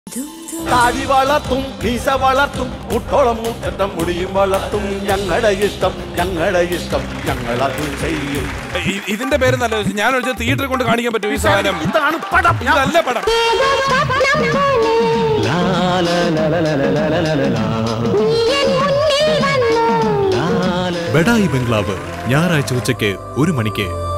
താടി വളർത്തും മീശ വളർത്തും മുട്ടോളം മുട്ടം മുടിയും വളർത്തും ഞങ്ങളുടെ ഇഷ്ടം ഞങ്ങളത് ചെയ്യും. ഇതിന്റെ പേര് നല്ല ഞാൻ ഒരു തിയേറ്ററിൽ കൊണ്ട് കാണിക്കാൻ പറ്റും ഈ സാധനം. ഇതാണ് പടം. നല്ല പടം. ബഡായി ബംഗ്ലാവ് ഞായറാഴ്ച ഉച്ചയ്ക്ക് 1 മണിക്ക്.